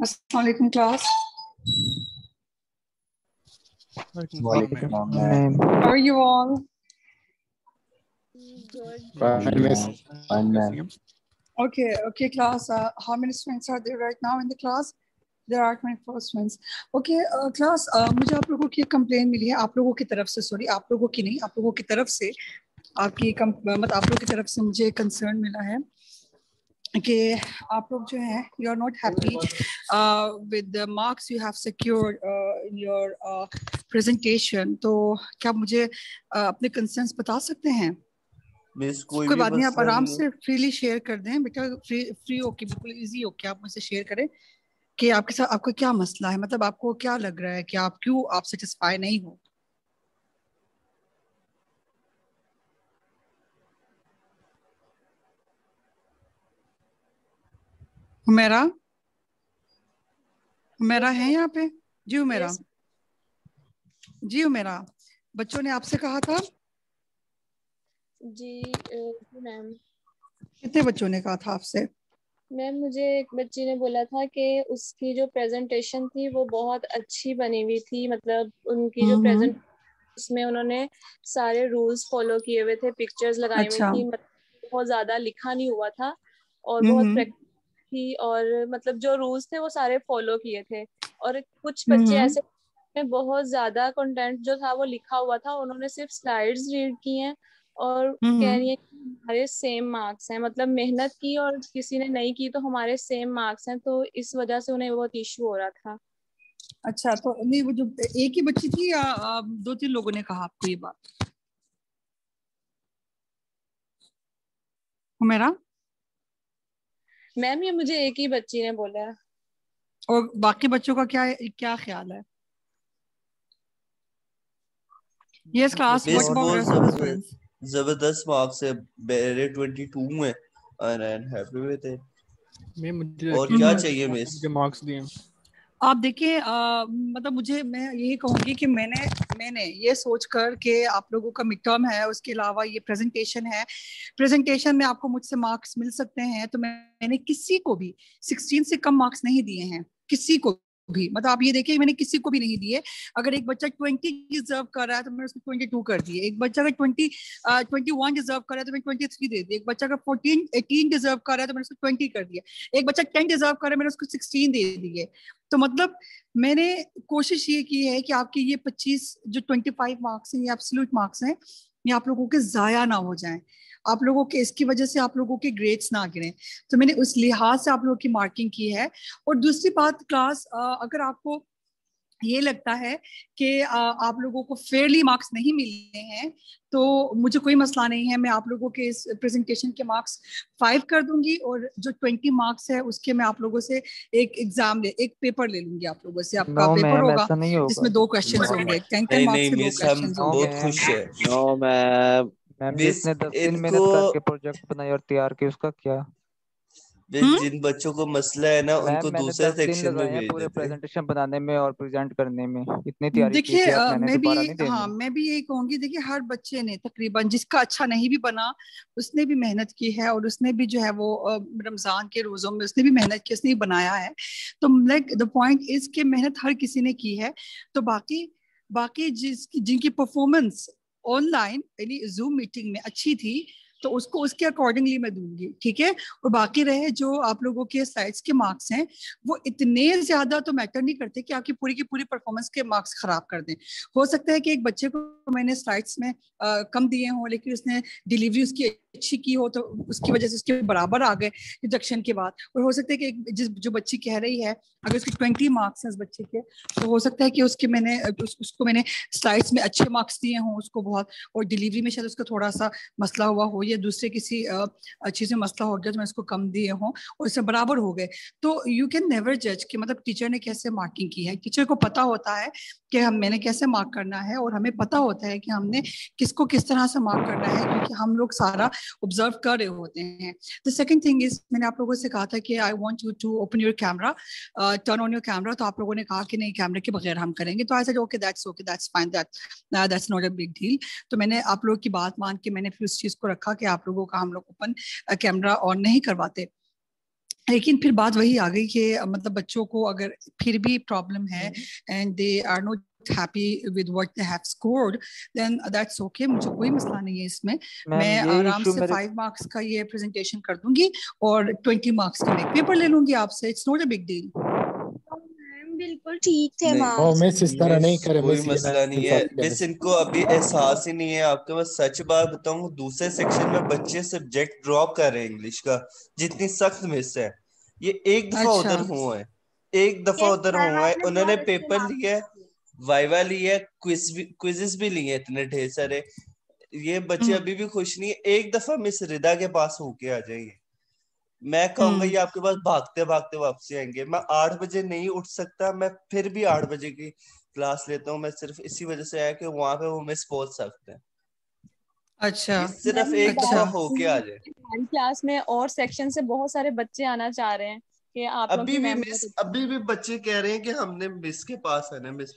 अस्सलाम वालेकुम class. Walaikum Ma'am. How are you all? Good. Fine, miss. Fine, ma'am. Okay, class. How many students are there right now in the class? There are 24 students. Okay, class. मुझे आप लोगों की एक complain मिली है, आप लोगों की तरफ से, सॉरी, आप लोगों की नहीं, आप लोगों की तरफ से, मतलब आप लोगों की तरफ से मुझे कंसर्न मिला है कि आप लोग जो है you are not happy with the marks you have secured in your presentation. तो क्या आप मुझे अपने कंसर्न्स बता सकते हैं? मिस कोई कोई भी बात नहीं, आप मसला आराम नहीं है। से फ्रीली शेयर कर दें बेटा, फ्री होके, बिल्कुल इजी होके आप मुझसे शेयर करें कि आपके साथ आपको क्या मसला है, मतलब आपको क्या लग रहा है कि आप क्यों आप सेटिस्फाई नहीं हो. हुमैरा, हुमैरा है यहाँ पे? जी हुमैरा. Yes. जी हुमैरा, बच्चों ने आपसे कहा था? जी मैम. कितने बच्चों ने कहा था आपसे? मैम मुझे एक बच्ची ने बोला था कि उसकी जो प्रेजेंटेशन थी वो बहुत अच्छी बनी हुई थी, मतलब उनकी जो प्रेजेंट उसमें उन्होंने सारे रूल्स फॉलो किए हुए थे, पिक्चर्स लगाई हुई अच्छा. थी, मतलब बहुत ज्यादा लिखा नहीं हुआ था और बहुत प्रैक्टिस थी, और मतलब जो रूल्स थे वो सारे फॉलो किए थे. और कुछ बच्चे ऐसे में बहुत ज्यादा कंटेंट जो था वो लिखा हुआ था, उन्होंने सिर्फ स्लाइड्स रीड की हैं और कह रही है कि हमारे सेम मार्क्स हैं, मतलब मेहनत की और किसी ने नहीं की तो हमारे सेम मार्क्स हैं, तो इस वजह से उन्हें बहुत इशू हो रहा था. अच्छा, तो नहीं, वो जो एक ही बच्ची थी या दो तीन लोगों ने कहा आपको ये बात? हुमैरा, मैम ये मुझे एक ही बच्ची ने बोला है. और बाकी बच्चों का क्या क्या ख्याल है? Yes class, what about rest of the students? जबरदस्त मार्क्स है, मेरे 22 है और I am happy with it. और क्या चाहिए मिस? मुझे मार्क्स दिए. आप देखिए, मतलब मैं यही कहूंगी कि मैंने ये सोचकर कि आप लोगों का मिड टर्म है, उसके अलावा ये प्रेजेंटेशन है, प्रेजेंटेशन में आपको मुझसे मार्क्स मिल सकते हैं, तो मैंने किसी को भी 16 से कम मार्क्स नहीं दिए हैं, किसी को भी. मतलब आप ये देखिए, मैंने किसी को भी नहीं दिए. अगर एक बच्चा 20 डिजर्व कर रहा है तो मैंने उसको 22 कर दिए. एक बच्चा अगर 21 डिजर्व कर रहा है तो मैंने 23 दे दिए. एक बच्चा अगर 18 डिजर्व कर रहा है तो मैंने उसको 20 कर दिया. एक बच्चा 10 डिजर्व कर रहा है, मैंने उसको 16 दे दिए. तो मतलब मैंने कोशिश ये की है कि आपके ये 25 जो 25 मार्क्स हैं, ये एब्सोल्यूट मार्क्स हैं, ये आप लोगों के जाया ना हो जाएं, आप लोगों के इसकी वजह से आप लोगों के ग्रेड्स ना गिरें. तो मैंने उस लिहाज से आप लोगों की मार्किंग की है. और दूसरी बात क्लास, अगर आपको ये लगता है कि आप लोगों को फेयरली मार्क्स नहीं मिले हैं तो मुझे कोई मसला नहीं है, मैं आप लोगों के इस प्रेजेंटेशन के मार्क्स 5 कर दूंगी और जो 20 मार्क्स है उसके मैं आप लोगों से एक पेपर ले लूंगी. आप लोगों से आपका नो पेपर मैम, होगा ऐसा नहीं होगा. जिसमें 2 क्वेश्चंस होंगे, 10 नहीं मार्क्स नहीं के 2 मिस, हम क्वेश्चंस नो होंगे. बहुत मैम. खुश है. No ma'am. मैम मिस जिसने 10 दिन इनको मेहनत करके प्रोजेक्ट बनाए और तैयार किए उसका क्या? मिस जिन बच्चों को मसला है ना मैम उनको मैंने दूसरे 10 दिन सेक्शन में लगाए हैं भेज पूरे देते. प्रेजेंटेशन बनाने में और प्रेजेंट करने में. इतनी तैयारी की देखिए, थी अब मैंने, दोबारा नहीं हाँ, देनी. मैं भी यही कहूंगी. देखिए, हर बच्चे ने तकरीबन, जिसका अच्छा नहीं भी बना, उसने भी मेहनत की है और उसने भी जो है वो रमजान के रोजों में उसने भी मेहनत की, उसने भी बनाया है. तो लाइक द पॉइंट इज कि मेहनत हर किसी ने की है. तो बाकी बाकी जिनकी परफॉर्मेंस ऑनलाइन यानी जूम मीटिंग में अच्छी थी तो उसको उसके अकॉर्डिंगली मैं दूंगी, ठीक है. और बाकी रहे जो आप लोगों के स्लाइड्स के मार्क्स हैं, वो इतने ज्यादा तो मैटर नहीं करते कि आपकी पूरी की पूरी परफॉर्मेंस के मार्क्स खराब कर दें. हो सकता है कि एक बच्चे को मैंने स्लाइड्स में कम दिए हों लेकिन उसने डिलीवरी उसकी अच्छी की हो तो उसकी वजह से उसके बराबर आ गए डिडक्शन के बाद. और हो सकता है कि जो बच्ची कह रही है, अगर उसके 20 मार्क्स हैं उस बच्चे के, तो हो सकता है कि उसको मैंने स्लाइड्स में अच्छे मार्क्स दिए हों उसको बहुत, और डिलीवरी में शायद उसका थोड़ा सा मसला हुआ हो या दूसरे किसी चीज में मसला हो गया तो मैं उसको कम दिए हों और इससे बराबर हो गए. तो यू कैन नेवर जज कि मतलब टीचर ने कैसे मार्किंग की है. टीचर को पता होता है कि मैंने कैसे मार्क करना है और हमें पता होता है कि हमने किसको किस तरह से मार्क करना है, क्योंकि हम लोग सारा ऑब्जर्व कर रहे होते हैं. द सेकंड थिंग इज, मैंने आप लोगों से कहा था कि I want you to open your camera, turn on your camera. तो आप लोगों ने कहा कि नहीं, कैमरे के बगैर हम करेंगे. तो I said okay, that's fine, that's not a big deal. तो मैंने आप लोगों की बात मान के मैंने फिर उस चीज को रखा कि आप लोगों का हम लोग ओपन कैमरा ऑन नहीं करवाते. लेकिन फिर बात वही आ गई कि मतलब बच्चों को अगर फिर भी प्रॉब्लम है and they are not happy with what they have scored, then that's okay. मुझे कोई मसला नहीं है इसमें। मैम मैं ये आराम इशू से मेरे 5 मार्क्स का ये प्रेजेंटेशन कर दूंगी और 20 मार्क्स का मैं पेपर ले लूंगी आपसे। It's not a big deal. Ma'am बिल्कुल ठीक थे नहीं मार्क्स। मिस इस तरह नहीं करे कोई मिस, ये मसला नहीं है मिस, इनको अभी एहसास ही नहीं है आपका। मैं सच बात बताऊं, दूसरे सेक्शन में बच्चे सब्जेक्ट ड्रॉप कर रहे हैं इंग्लिश का, जितनी सख्त मिस है। ये एक दफा अच्छा। उधर हुआ है, एक दफा यस उधर मैम, हुआ है, आपने उन्होंने बहुत अच्छे पेपर मार्क्स लिया है, दिए। वाइवा लिया है, क्विजेस भी लिए हैं इतने ढेर सारे। ये बच्चे अभी भी खुश नहीं है। एक दफा मिस रिदा के पास होके आ जाइए, मैं कहूंगा ये आपके पास भागते भागते वापसी आएंगे। मैं 8 बजे नहीं उठ सकता, मैं फिर भी 8 बजे की क्लास लेता हूँ। मैं सिर्फ इसी वजह से आया कि वहां पे वो मिस पहुंच सकते हैं। अच्छा। ये सिर्फ मैम ये एक बात दफा अच्छा। होके आ जाए। हमारी क्लास में और सेक्शन से बहुत सारे बच्चे आना चाह रहे हैं कि आप लोग अभी की भी मैम मिस, बहुत अच्छी अभी भी बच्चे कह रहे हैं कि हमने मिस के पास है ना, मिस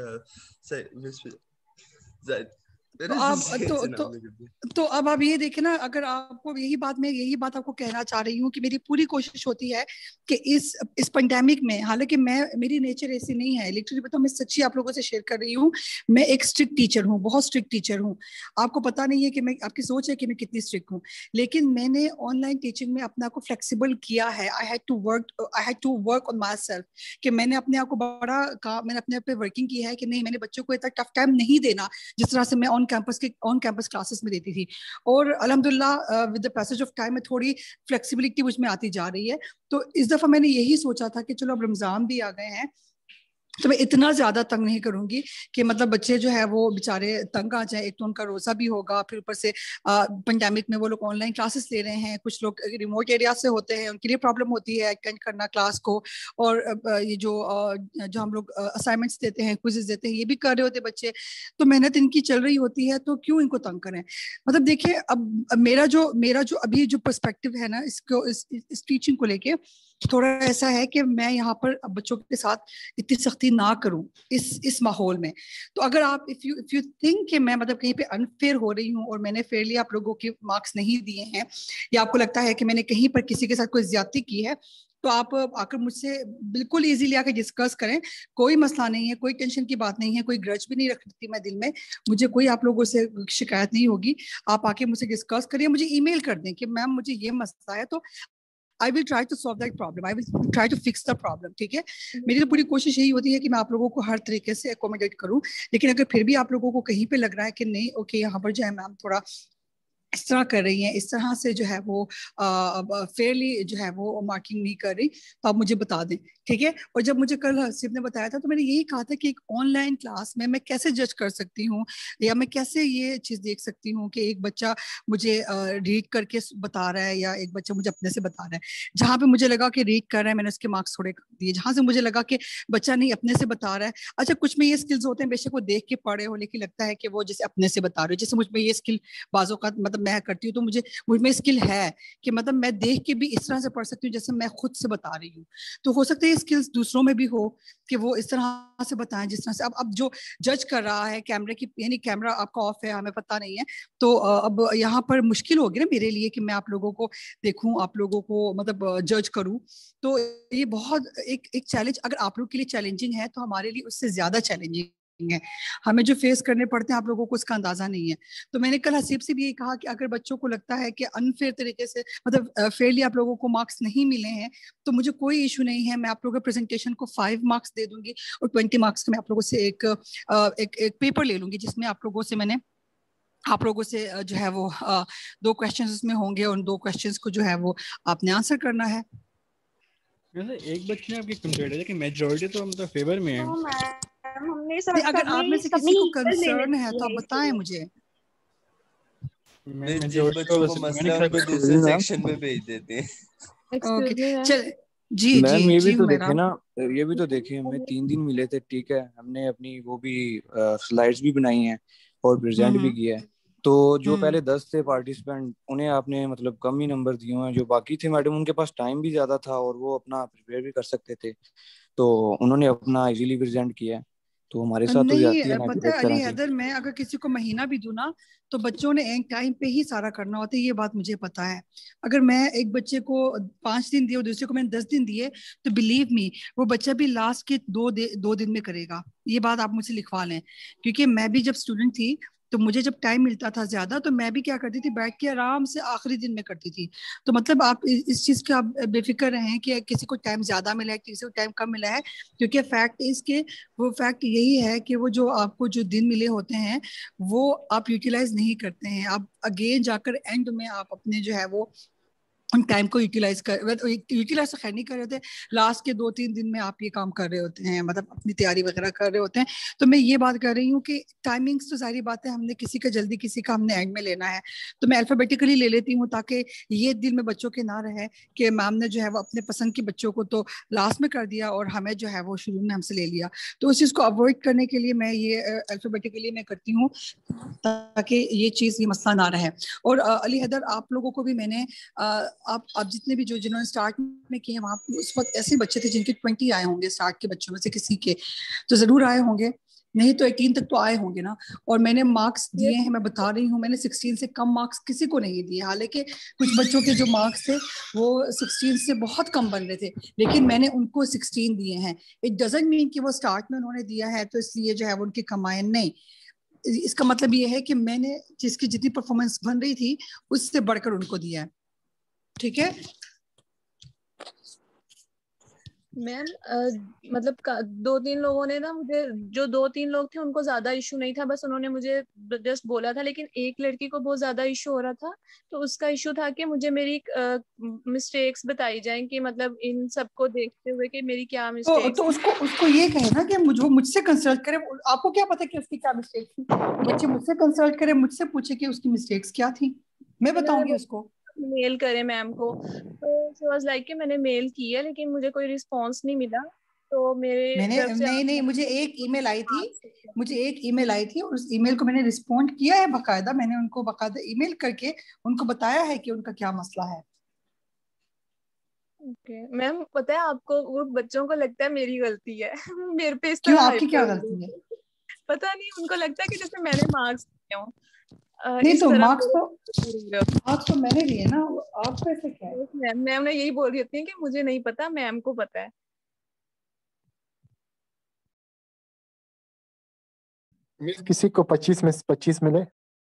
तो मेरे आप जुल्फे से नाम लिख दिया। तो अब आप ये देखें ना, अगर आपको यही बात, मैं यही बात आपको कहना चाह रही हूँ कि मेरी पूरी कोशिश होती है कि इस पेंडेमिक में, हालांकि मेरी नेचर ऐसी नहीं है, लिटरली बताऊँ, मैं सच्ची आप लोगों से शेयर कर रही हूँ। मैं एक स्ट्रिक्ट टीचर हूँ, बहुत स्ट्रिक्ट टीचर हूँ। आपको पता नहीं है कि मैं, आपकी सोच है कि मैं कितनी स्ट्रिक्ट हूँ। लेकिन मैंने ऑनलाइन टीचिंग में अपने आप को फ्लेक्सिबल किया है। I had to work on myself, कि मैंने अपने आप को मैंने अपने आप पे वर्किंग की है कि नहीं, मैंने बच्चों को इतना टफ टाइम नहीं देना जिस तरह से मैं ऑन कैंपस क्लासेस में देती थी। और अल्हम्दुलिल्लाह with the passage of time में थोड़ी फ्लेक्सिबिलिटी मुझ में आती जा रही है। तो इस दफा मैंने यही सोचा था कि चलो अब रमजान भी आ गए हैं, तो मैं इतना ज्यादा तंग नहीं करूंगी कि मतलब बच्चे जो है वो बेचारे तंग आ जाए। एक तो उनका रोजा भी होगा, फिर ऊपर से पेंडेमिक में वो लोग ऑनलाइन क्लासेस ले रहे हैं, कुछ लोग रिमोट एरिया से होते हैं, उनके लिए प्रॉब्लम होती है अटेंड करना क्लास को। और ये जो हम लोग असाइनमेंट्स देते हैं, क्विजेस देते हैं, ये भी कर रहे होते हैं बच्चे। तो मेहनत इनकी चल रही होती है, तो क्यों इनको तंग करें। मतलब देखिए, अब मेरा जो अभी जो पर्सपेक्टिव है ना, इस टीचिंग को लेके थोड़ा ऐसा है कि मैं यहाँ पर बच्चों के साथ इतनी सख्ती ना करूं इस माहौल में। तो अगर आप इफ यू थिंक कि मैं मतलब कहीं पे अनफेयर हो रही हूँ और मैंने फेयरली आप लोगों के मार्क्स नहीं दिए हैं, या आपको लगता है कि मैंने कहीं पर किसी के साथ कोई ज्यादती की है, तो आप आकर मुझसे बिल्कुल इजीली आकर डिस्कस करें। कोई मसला नहीं है, कोई टेंशन की बात नहीं है, कोई ग्रज भी नहीं रखती मैं दिल में। मुझे कोई आप लोगों से शिकायत नहीं होगी। आप आके मुझसे डिस्कस करिए, मुझे ईमेल कर दें कि मैम मुझे ये मसला है, तो I will try to solve that problem, I will try to fix the problem. ठीक है, मेरी तो पूरी कोशिश यही होती है कि मैं आप लोगों को हर तरीके से अकोमोडेट करूं। लेकिन अगर फिर भी आप लोगों को कहीं पे लग रहा है कि नहीं, ओके यहाँ पर जो है मैम थोड़ा इस तरह कर रही हैं, इस तरह से जो है वो फेयरली जो है वो मार्किंग नहीं कर रही, तो आप मुझे बता दें। ठीक है। और जब मुझे कल हसीब ने बताया था, तो मैंने यही कहा था कि एक ऑनलाइन क्लास में मैं कैसे जज कर सकती हूँ, या मैं कैसे ये चीज देख सकती हूँ कि एक बच्चा मुझे रीड करके बता रहा है या एक बच्चा मुझे अपने से बता रहा है। जहाँ पे मुझे लगा कि रीड कर रहा है, मैंने उसके मार्क्स थोड़े कर दिए। जहाँ से मुझे लगा कि बच्चा नहीं अपने से बता रहा है, अच्छा कुछ में ये स्किल्स होते हैं, बेशक वो देख के पढ़े हो, लेकिन लगता है कि वो जैसे अपने से बता रहे हो। जैसे मुझ में ये स्किल बाजों का मतलब मैं करती हूँ, तो मुझ में स्किल है कि मतलब मैं देख के भी इस तरह से पढ़ सकती हूँ जैसे मैं खुद से बता रही हूँ। तो हो सकता है ये स्किल्स दूसरों में भी हो कि वो इस तरह से बताएं जिस तरह से। अब जो जज कर रहा है कैमरे की, यानी कैमरा आपका ऑफ है, हमें पता नहीं है, तो अब यहाँ पर मुश्किल होगी ना मेरे लिए कि मैं आप लोगों को देखूं, आप लोगों को मतलब जज करूं। तो ये बहुत एक चैलेंज अगर आप लोग के लिए चैलेंजिंग है, तो हमारे लिए उससे ज्यादा चैलेंजिंग है। हमें जो फेस करने पड़ते हैं आप लोगों को उसका अंदाजा नहीं है। तो मैंने कल हसीब से भी ये कहा कि अगर बच्चों को लगता है कि अनफेयर तरीके से मतलब फेयरली आप लोगों को मार्क्स नहीं मिले हैं, तो मुझे कोई इशू नहीं है। मैं आप लोगों के प्रेजेंटेशन को 5 मार्क्स दे दूंगी और 20 मार्क्स का मैं आप लोगों से एक पेपर ले लूंगी, जिसमें आप लोगों से जो है वो 2 क्वेश्चंस उसमें होंगे, और उन 2 क्वेश्चंस को जो है वो आपने आंसर करना है। वैसे एक बच्चे ने आपकी कंप्लेंट है कि मेजॉरिटी तो मतलब फेवर में है। तो मैम हमने अगर आप में से किसी को कंसर्न है तो आप बताएं मुझे। जिन बच्चों को मसला है उनको दूसरे सेक्शन में भेज देते हैं। Excuse me ma'am. चल जी मैम जी ये भी जी तो मेरा देखे ना, ये भी तो देखे, हमें 3 दिन मिले थे, ठीक है, हमने अपनी वो भी स्लाइड्स भी बनाई हैं और प्रेजेंट भी किया है। तो जो पहले 10 थे पार्टिसिपेंट, उन्हें आपने मतलब कम ही नंबर दिए हैं। जो बाकी थे मैडम, उनके पास टाइम भी ज्यादा था और वो अपना प्रिपेयर भी कर सकते थे, तो उन्होंने अपना इजीली प्रेजेंट किया है। तो हमारे साथ तो नहीं जाती है ना पता है एक अली तरह की। हैदर, मैं अगर किसी को महीना भी दूं ना तो बच्चों ने एक टाइम पे ही सारा करना होता है, ये बात मुझे पता है। अगर मैं एक बच्चे को 5 दिन दिए और दूसरे को मैंने 10 दिन दिए, तो बिलीव मी वो बच्चा भी लास्ट के 2 दिन में करेगा। ये बात आप मुझसे लिखवा लें, क्योंकि मैं भी जब स्टूडेंट थी तो मुझे जब टाइम मिलता था ज्यादा तो मैं भी क्या करती थी, बैठ के आराम से आखिरी दिन में करती थी। तो मतलब आप इस चीज का आप बेफिक्र रहें कि किसी को टाइम ज्यादा मिला है किसी को टाइम कम मिला है, क्योंकि फैक्ट इसके वो फैक्ट यही है कि वो जो आपको जो दिन मिले होते हैं वो आप यूटिलाइज नहीं करते हैं। आप अगेन जाकर एंड में आप अपने जो है वो उन टाइम को यूटिलाइज तो खैर नहीं कर रहे होते, लास्ट के 2-3 दिन में आप ये काम कर रहे होते हैं, मतलब अपनी तैयारी वगैरह कर रहे होते हैं। तो मैं ये बात कर रही हूँ कि टाइमिंग्स तो सारी बातें हमने किसी का जल्दी किसी का हमने एंड में लेना है, तो मैं अल्फाबेटिकली ले लेती हूँ ताकि ये दिल में बच्चों के ना रहे कि मैम ने जो है वो अपने पसंद के बच्चों को तो लास्ट में कर दिया और हमें जो है वो शुरू में हमसे ले लिया। तो उस चीज को अवॉइड करने के लिए मैं ये अल्फाबेटिकली मैं करती हूँ ताकि ये चीज ये मसला ना रहे। और अली हैदर आप लोगों को भी मैंने आप जितने भी जो जिन्होंने स्टार्ट में किए वहां उस वक्त ऐसे बच्चे थे जिनके 20 आए होंगे स्टार्ट के बच्चों में से किसी के, तो जरूर आए होंगे, नहीं तो 18 तक तो आए होंगे ना। और मैंने मार्क्स दिए हैं, मैं बता रही हूँ, मैंने 16 से कम मार्क्स किसी को नहीं दिए। हालांकि कुछ बच्चों के जो मार्क्स थे वो 16 से बहुत कम बन रहे थे, लेकिन मैंने उनको 16 दिए हैं। इट डजंट मीन कि वो स्टार्ट में उन्होंने दिया है तो इसलिए जो है वो उनके कमाए, नहीं। इसका मतलब ये है कि मैंने जिसकी जितनी परफॉर्मेंस बन रही थी उससे बढ़कर उनको दिया है। ठीक है मैम मतलब 2-3 लोगों ने ना मुझे, जो 2-3 लोग थे उनको ज्यादा इशू नहीं था, बस उन्होंने मुझे जस्ट बोला था, लेकिन एक लड़की को बहुत ज्यादा इशू हो रहा था। तो उसका इशू था कि मुझे मेरी मिस्टेक्स बताई जाएं, कि मतलब इन सबको देखते हुए कि मेरी क्या तो मिस्टेक्स। उसको उसको ये कहे ना कि वो मुझसे कंसल्ट करे। आपको क्या पता कि उसकी क्या मिस्टेक थी? बच्चे मुझसे कंसल्ट करे, मुझसे पूछे कि उसकी मिस्टेक्स क्या थी, मैं उन्होंने बताऊंगी उसको। मेल करे मैम को, तो शी वाज लाइक कि मैंने मेल की है लेकिन मुझे कोई रिस्पॉन्स नहीं मिला, तो मेरे मैंने तरफ से नहीं आप नहीं, मुझे एक ईमेल आई थी, मुझे एक ईमेल आई थी और उस ईमेल को मैंने रिस्पॉन्ड किया है बकायदा। मैंने उनको बकायदा ईमेल करके उनको बताया है कि उनका क्या मसला है। ओके मैम, पता है आपको वो बच्चों को लगता है मेरी गलती है मेरे पे इस क्यों, तरह आपकी क्या हाइपर हो गलती है? रही है। पता नहीं, उनको लगता है कि जैसे मैंने मार्क्स दिए हों, नहीं इस तो तरह मार्क्स मेरे तो ऊपर हो रहे होते मार्क्स तो मैंने लिए ना, आपको ऐसे क्या है? हैं। मैम मैम ने यही बोल रही होती है कि मुझे नहीं पता, मैम को पता है। मिस किसी को 25 में से 25 मिले?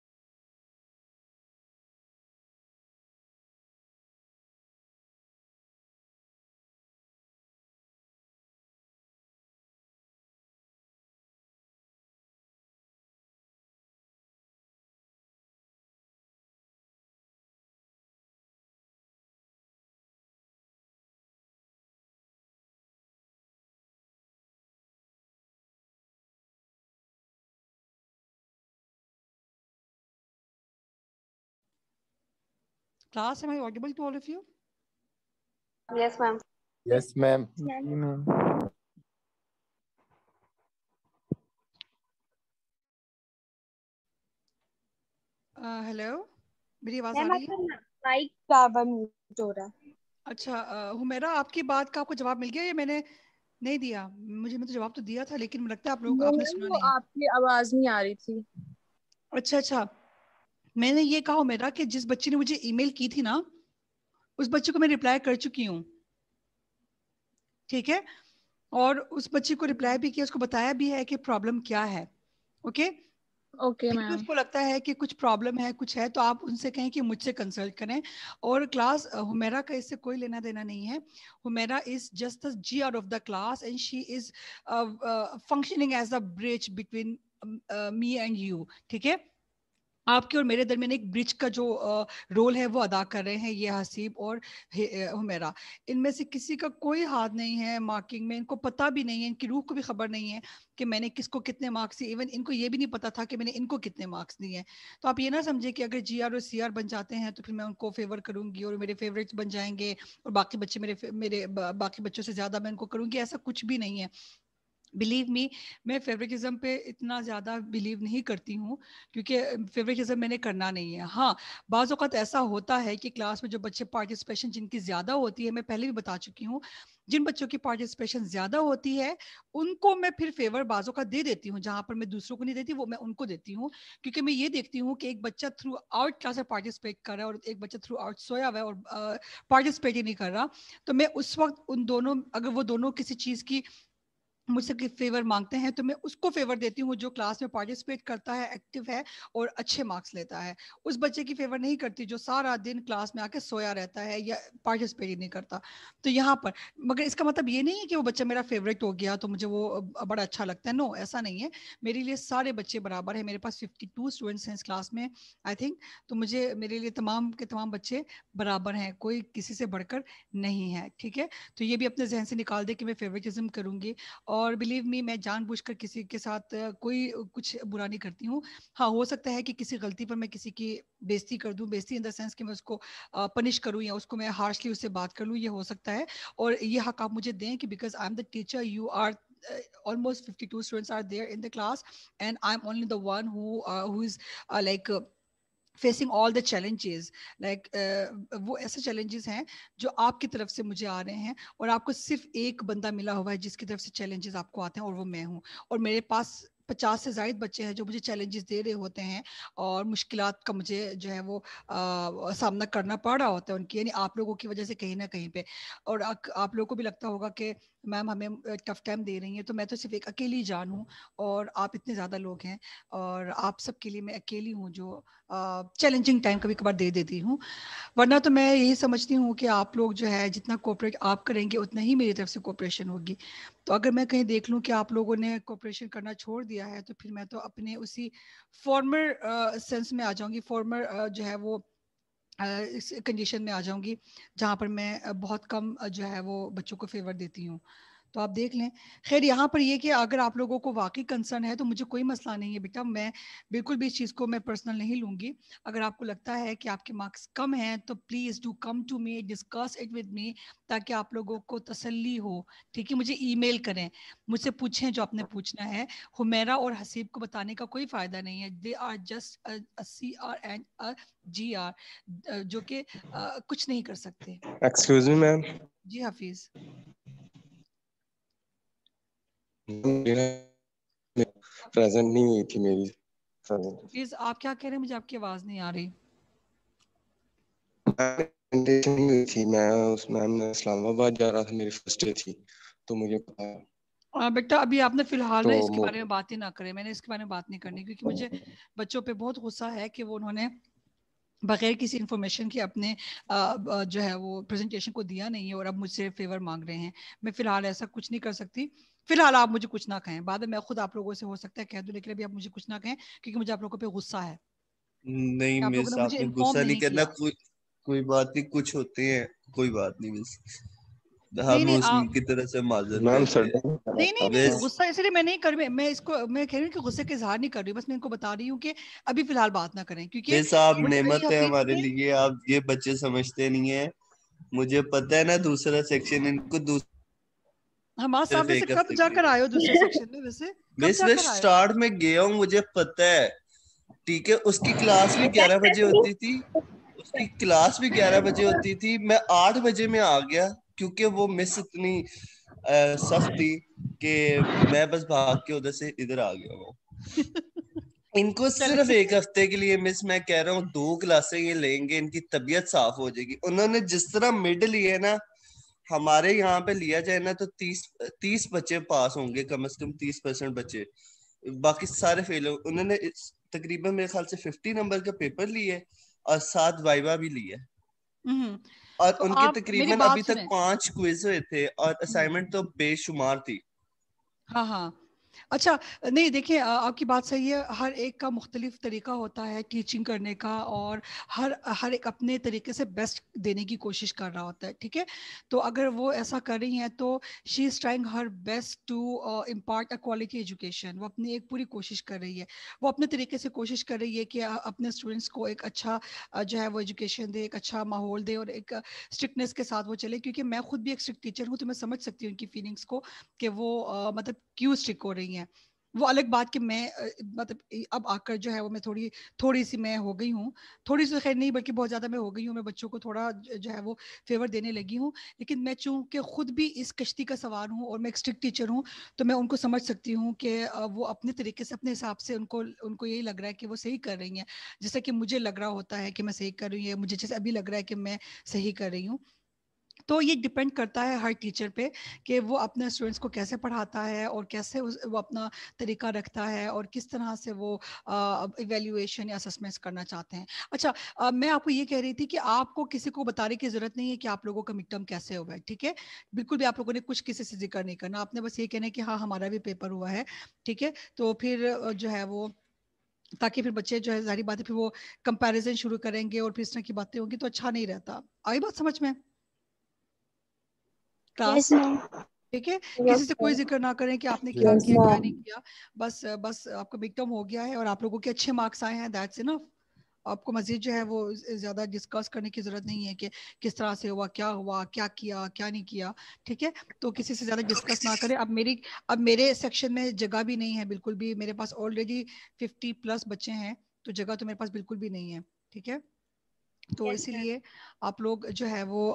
Class, am I audible to all of you? Yes ma'am. Yes ma'am. Hello, मेरी आवाज आ मैम रही है? आपका माइक बार बार म्यूट हो रहा है। अच्छा हुमेरा, आपकी बात का आपको जवाब मिल गया या मैंने नहीं दिया? मैं तो जवाब तो दिया था, लेकिन मुझे लगता है आप लोग वो आपने मैम सुना वो नहीं है। आपकी आवाज नहीं आ रही थी। अच्छा अच्छा, मैंने ये कहा मेरा कि जिस बच्चे ने मुझे ईमेल की थी ना उस बच्चे को मैं रिप्लाई कर चुकी हूँ। ठीक है, और उस बच्चे को रिप्लाई भी किया, उसको बताया भी है कि प्रॉब्लम क्या है। ओके, ओके फिर भी मैम। उसको लगता है कि कुछ प्रॉब्लम है कुछ है तो आप उनसे कहें कि मुझसे कंसल्ट करें। और क्लास हुमेरा का इससे कोई लेना देना नहीं है। Humera is just the G out of the class and she is functioning as a bridge between me and you. ठीक है, आपके और मेरे दरमियान एक ब्रिज का जो रोल है वो अदा कर रहे हैं ये हसीब और हुमेरा। इनमें से किसी का कोई हाथ नहीं है मार्किंग में, इनको पता भी नहीं है, इनकी रूह को भी खबर नहीं है कि मैंने किसको कितने मार्क्स दिए। इवन इनको ये भी नहीं पता था कि मैंने इनको कितने मार्क्स दिए हैं। तो आप ये ना समझे कि अगर GR और CR बन जाते हैं तो फिर मैं उनको फेवर करूंगी और मेरे फेवरेट्स बन जाएंगे और बाकी बच्चे बाकी बच्चों से ज्यादा मैं उनको करूंगी, ऐसा कुछ भी नहीं है। बिलीव मी, मैं फेवरेटिज्म पे इतना ज़्यादा बिलीव नहीं करती हूँ, क्योंकि फेवरेटिज्म मैंने करना नहीं है। हाँ, बाज़ औक़ात ऐसा होता है कि क्लास में जो बच्चे पार्टिसिपेशन जिनकी ज़्यादा होती है, मैं पहले भी बता चुकी हूँ, जिन बच्चों की पार्टिसिपेशन ज़्यादा होती है उनको मैं फिर फेवर बाज़ औक़ात दे देती हूँ, जहाँ पर मैं दूसरों को नहीं देती वो मैं उनको देती हूँ। क्योंकि मैं ये देखती हूँ कि एक बच्चा थ्रू आउट क्लास में पार्टिसिपेट कर रहा है और एक बच्चा थ्रू आउट सोया हुआ है और पार्टिसिपेट ही नहीं कर रहा, तो मैं उस वक्त उन दोनों, अगर वो दोनों किसी चीज़ की मुझसे फेवर मांगते हैं तो मैं उसको फेवर देती हूँ जो क्लास में पार्टिसिपेट करता है, एक्टिव है और अच्छे मार्क्स लेता है। उस बच्चे की फेवर नहीं करती जो सारा दिन क्लास में आके सोया रहता है या पार्टिसिपेट ही नहीं करता। तो यहाँ पर, मगर इसका मतलब ये नहीं है कि वो बच्चा मेरा फेवरेट हो गया तो मुझे वो बड़ा अच्छा लगता है। नो, ऐसा नहीं है। मेरे लिए सारे बच्चे बराबर है। मेरे पास 52 स्टूडेंट्स हैं इस क्लास में, आई थिंक। तो मुझे, मेरे लिए तमाम के तमाम बच्चे बराबर हैं, कोई किसी से बढ़कर नहीं है। ठीक है, तो ये भी अपने जहन से निकाल दे कि मैं फेवरेटिज्म करूंगी। और बिलीव मी, मैं जानबूझकर किसी के साथ कोई कुछ बुरा नहीं करती हूँ। हाँ, हो सकता है कि किसी गलती पर मैं किसी की बेइज्जती कर दूं, बेइज्जती इन द सेंस कि मैं उसको पनिश करूं या उसको मैं हार्शली उससे बात कर लूं, ये हो सकता है। और ये हक आप मुझे दें कि because I am the teacher, you are almost 52 students are there in the class and I'm only the one who is like facing all the challenges, like वो ऐसे चैलेंजेस हैं जो आपकी तरफ से मुझे आ रहे हैं और आपको सिर्फ एक बंदा मिला हुआ है जिसकी तरफ से चैलेंजेस आपको आते हैं और वो मैं हूँ। और मेरे पास 50 से ज़ायद बच्चे हैं जो मुझे चैलेंजेस दे रहे होते हैं और मुश्किलात का मुझे जो है वो सामना करना पड़ रहा होता है उनकी, यानी आप लोगों की वजह से कहीं ना कहीं पे। और आप लोगों को भी लगता होगा कि मैम हमें टफ टाइम दे रही हैं, तो मैं तो सिर्फ एक अकेली जान हूँ और आप इतने ज़्यादा लोग हैं और आप सबके लिए मैं अकेली हूँ जो चैलेंजिंग टाइम कभी कभार दे देती हूँ। वरना तो मैं यही समझती हूँ कि आप लोग जो है जितना कोऑपरेट आप करेंगे उतना ही मेरी तरफ से कोऑपरेशन होगी। तो अगर मैं कहीं देख लूँ कि आप लोगों ने कोऑपरेशन करना छोड़ दिया है तो फिर मैं तो अपने उसी फॉर्मर सेंस में आ जाऊंगी, फॉर्मर जो है वो इस कंडीशन में आ जाऊंगी जहाँ पर मैं बहुत कम जो है वो बच्चों को फेवर देती हूँ। तो आप देख लें। खैर, यहाँ पर ये कि अगर आप लोगों को वाकई कंसर्न है तो मुझे कोई मसला नहीं है बेटा, मैं बिल्कुल भी इस चीज़ को मैं पर्सनल नहीं लूंगी। अगर आपको लगता है कि आपके मार्क्स कम हैं तो please do come to me, discuss it with me, ताकि आप लोगों को तसल्ली हो। ठीक है, मुझे ईमेल करें, मुझसे पूछें जो आपने पूछना है। हुमैरा और हसीब को बताने का कोई फ़ायदा नहीं है, they are just CR and GR, जो कि कुछ नहीं कर सकते। एक्सक्यूज मी मैम, जी हाफिज। प्रेजेंट नहीं हुई थी मेरी प्रेजेंट। प्लीज आप क्या कह रहे हैं, मुझे आपकी आवाज नहीं आ रही। नहीं हुई थी, मैं उस मैम इस्लामाबाद जा रहा था, मेरी फर्स्ट डे थी तो मुझे पता। बेटा अभी आपने फिलहाल तो ना इसके बारे में बात ही ना करें, मैंने इसके बारे में बात नहीं करनी, क्योंकि मुझे बच्चों पे बहुत गुस्सा है कि वो उन्होंने बगैर किसी इन्फॉर्मेशन के अपने जो है वो प्रेजेंटेशन को दिया नहीं है और अब मुझसे फेवर मांग रहे हैं। मैं फिलहाल ऐसा कुछ नहीं कर सकती। फिलहाल आप मुझे कुछ ना कहें, बाद में मैं खुद आप लोगों से हो सकता है कह दूं, लेकिन अभी आप मुझे कुछ ना कहें क्योंकि मुझे आप लोगों पे गुस्सा है। नहीं आप लोगों मिस, ने मुझे आपने इन्फॉर्म गुस्सा नहीं नहीं करना, किया। कोई बात नहीं, कुछ होते हैं, कोई बात नहीं मिस, नहीं हम नहीं उसकी तरह से माजर मैम करते सर हैं। नहीं नहीं नहीं, बस गुस्सा इसलिए मैं नहीं कर, मैं इसको मैं कह रही हूँ कि गुस्से का इजहार नहीं कर रही हूँ, बस मैं इनको बता रही हूँ कि अभी फिलहाल बात ना करें, क्योंकि बस आप मुझे अली नेमत है हफीज हमारे ने, लिए, आप ये बच्चे समझते नहीं है। मुझे पता है ना, दूसरा सेक्शन इनको हमारे सिर्फ सामने से एक कब हफ्ते के लिए। जाकर आए हो दूसरे सेक्शन में, वैसे कब मिस मैं जाकर आए हो? स्टार्ट में गया हूँ, मुझे पता है। ठीक है, उसकी क्लास भी 11 बजे होती थी, उसकी क्लास भी 11 बजे होती थी, मैं 8 बजे में आ गया क्योंकि वो मिस इतनी सख्त थी कि मैं बस भाग के उधर से इधर आ गया हूँ। इनको चले सिर्फ एक हफ्ते के लिए मिस, मैं कह रहा हूँ 2 क्लासें ये लेंगे, इनकी तबीयत साफ हो जाएगी। उन्होंने जिस तरह मिड लिए ना, हमारे यहाँ पे लिया जाए ना तो 30 बच्चे पास होंगे, कम से कम 30% बच्चे, बाकी सारे फेल हो। उन्होंने तकरीबन मेरे ख्याल से 50 नंबर का पेपर लिए और 7 वाइवा भी लिए, और तो उनके आप मेरी तकरीबन बात अभी तक सुने। 5 क्विज हुए थे और असाइनमेंट तो बेशुमार थी। हाँ हाँ, अच्छा, नहीं देखिए, आपकी बात सही है, हर एक का मुख्तलिफ तरीका होता है टीचिंग करने का, और हर हर एक अपने तरीके से बेस्ट देने की कोशिश कर रहा होता है, ठीक है। तो अगर वो ऐसा कर रही हैं तो she is trying her best to impart a quality education. वो अपनी एक पूरी कोशिश कर रही है, वो अपने तरीके से कोशिश कर रही है कि अपने स्टूडेंट्स को एक अच्छा जो है वो एजुकेशन दे, एक अच्छा माहौल दे, और एक स्ट्रिक्टनेस के साथ वो चले। क्योंकि मैं खुद भी एक स्ट्रिक्ट टीचर हूँ, तो मैं समझ सकती हूँ उनकी फीलिंग्स को कि वो मतलब क्यों स्ट्रिक्ट हो रही हैं। वो अलग बात कि मैं मतलब अब आकर जो है वो मैं थोड़ी थोड़ी सी मैं हो गई हूँ, थोड़ी सी खैर नहीं बल्कि बहुत ज़्यादा मैं हो गई हूँ, मैं बच्चों को थोड़ा जो है वो फेवर देने लगी हूँ। लेकिन मैं चूंकि खुद भी इस कश्ती का सवार हूँ और मैं एक स्ट्रिक्ट टीचर हूँ, तो मैं उनको समझ सकती हूँ कि वो अपने तरीके से अपने हिसाब से उनको उनको यही लग रहा है कि वो सही कर रही हैं, जैसा कि मुझे लग रहा होता है कि मैं सही कर रही हूँ, मुझे जैसे अभी लग रहा है कि मैं सही कर रही हूँ। तो ये डिपेंड करता है हर टीचर पे कि वो अपने स्टूडेंट्स को कैसे पढ़ाता है, और कैसे वो अपना तरीका रखता है, और किस तरह से वो इवेल्युएशन या असेसमेंट्स करना चाहते हैं। अच्छा, मैं आपको ये कह रही थी कि आपको किसी को बताने की जरूरत नहीं है कि आप लोगों का मिड टर्म कैसे हुआ है, ठीक है। बिल्कुल भी आप लोगों ने कुछ किसी से जिक्र नहीं करना, आपने बस ये कहना है कि हाँ हमारा भी पेपर हुआ है, ठीक है। तो फिर जो है वो, ताकि फिर बच्चे जो है जारी बात है फिर वो कंपैरिजन शुरू करेंगे और फिर इस तरह की बातें होंगी, तो अच्छा नहीं रहता। आई बात समझ में Yes, क्लास? ma'am. ठीक है, Yes, किसी से कोई ma'am. जिक्र ना करें कि आपने क्या Yes, Yes, किया क्या नहीं ma'am. किया। बस बस आपका मिड टर्म हो गया है और आप लोगों के अच्छे मार्क्स आए हैं, दैट्स इनफ। आपको मजीद जो है वो ज्यादा डिस्कस करने की जरूरत नहीं है कि किस तरह से हुआ, क्या किया क्या नहीं किया, ठीक है। तो किसी से ज्यादा डिस्कस ना करें। अब मेरे सेक्शन में जगह भी नहीं है बिल्कुल भी, मेरे पास ऑलरेडी 50+ बच्चे हैं, तो जगह तो मेरे पास बिल्कुल भी नहीं है, ठीक है। तो Yes, ma'am. इसीलिए आप लोग जो है वो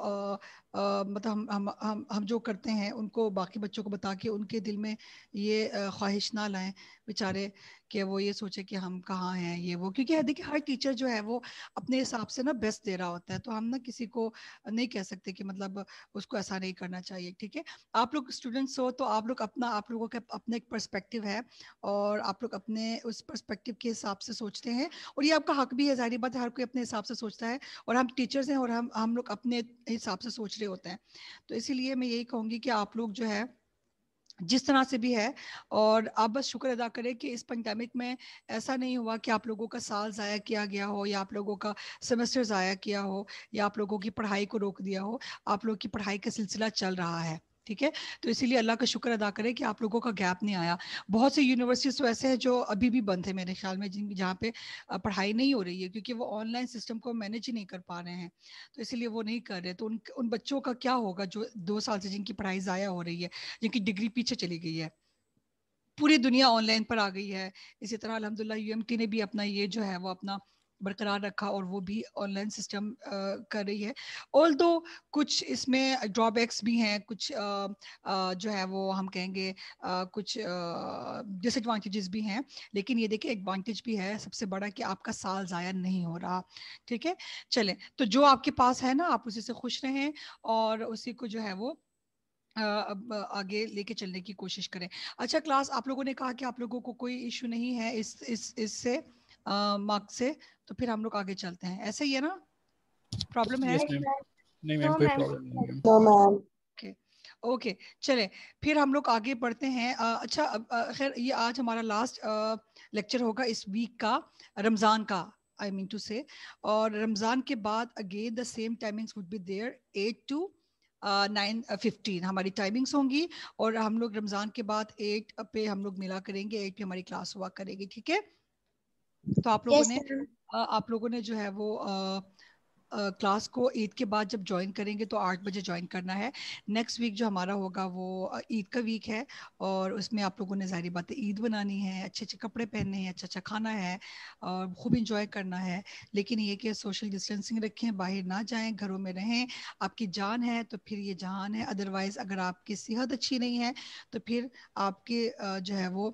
मतलब हम जो करते हैं उनको बाकी बच्चों को बता के उनके दिल में ये ख्वाहिश ना लाएं बेचारे, कि वो ये सोचे कि हम कहाँ हैं ये वो। क्योंकि देखिए हर टीचर जो है वो अपने हिसाब से ना बेस्ट दे रहा होता है, तो हम ना किसी को नहीं कह सकते कि मतलब उसको ऐसा नहीं करना चाहिए, ठीक है। आप लोग स्टूडेंट्स हो तो आप लोगों का अपना एक पर्सपेक्टिव है, और आप लोग अपने उस पर्सपेक्टिव के हिसाब से सोचते हैं, और ये आपका हक भी है, जाहिर बात है हर कोई अपने हिसाब से सोचता है, और हम टीचर्स हैं और हम लोग अपने हिसाब से सोच रहे होते हैं। तो इसीलिए मैं यही कहूंगी कि आप लोग जो है जिस तरह से भी है, और आप बस शुक्र अदा करें कि इस पेंडेमिक में ऐसा नहीं हुआ कि आप लोगों का साल ज़ाया किया गया हो, या आप लोगों का सेमेस्टर ज़ाया किया हो, या आप लोगों की पढ़ाई को रोक दिया हो। आप लोग की पढ़ाई का सिलसिला चल रहा है, ठीक है। तो इसीलिए अल्लाह का शुक्र अदा करें कि आप लोगों का गैप नहीं आया। बहुत सी यूनिवर्सिटीज तो ऐसे हैं जो अभी भी बंद है मेरे ख्याल में, जिन जहाँ पे पढ़ाई नहीं हो रही है, क्योंकि वो ऑनलाइन सिस्टम को मैनेज ही नहीं कर पा रहे हैं, तो इसीलिए वो नहीं कर रहे। तो उन बच्चों का क्या होगा जो 2 साल से जिनकी पढ़ाई ज़ाया हो रही है, जिनकी डिग्री पीछे चली गई है। पूरी दुनिया ऑनलाइन पर आ गई है। इसी तरह अल्हम्दुलिल्लाह यूएमटी ने भी अपना ये जो है वो अपना बरकरार रखा, और वो भी ऑनलाइन सिस्टम कर रही है। ऑल दो कुछ इसमें ड्रॉबैक्स भी हैं, कुछ जो है वो हम कहेंगे कुछ डिसएडवांटेजेस भी हैं, लेकिन ये देखिए एडवांटेज भी है सबसे बड़ा कि आपका साल ज़ाया नहीं हो रहा, ठीक है। चलें, तो जो आपके पास है ना आप उसी से खुश रहें, और उसी को जो है वो अब आगे लेके चलने की कोशिश करें। अच्छा क्लास, आप लोगों ने कहा कि आप लोगों को कोई इशू नहीं है इस इससे मार्क्स से, तो फिर हम लोग आगे चलते हैं, ऐसे ही है ना? प्रॉब्लम है? Yes Yes, ma'am. ma'am. नहीं मैम, No, कोई ma'am. प्रॉब्लम नहीं ma'am. No, ma'am. Okay okay, चले फिर हम लोग आगे बढ़ते हैं। अच्छा खैर ये आज हमारा लास्ट लेक्चर होगा इस वीक का, रमज़ान का, आई मीन टू से। और रमज़ान के बाद again the same timings would be there, 8 to 9:15 हमारी टाइमिंग्स होंगी। और हम लोग रमज़ान के बाद 8 पे हम लोग मिला करेंगे, 8 पे हमारी क्लास हुआ करेगी, ठीक है। तो Yes, ma'am. आप लोगों ने जो है वो क्लास को ईद के बाद जब ज्वाइन करेंगे तो 8 बजे ज्वाइन करना है। नेक्स्ट वीक जो हमारा होगा वो ईद का वीक है, और उसमें आप लोगों ने जाहिर बात है ईद बनानी है, अच्छे अच्छे कपड़े पहनने हैं, अच्छा अच्छा खाना है, और खूब इंजॉय करना है। लेकिन ये कि सोशल डिस्टेंसिंग रखें, बाहर ना जाएं, घरों में रहें। आपकी जान है तो फिर ये जहान है, अदरवाइज अगर आपकी सेहत अच्छी नहीं है तो फिर आपके जो है वो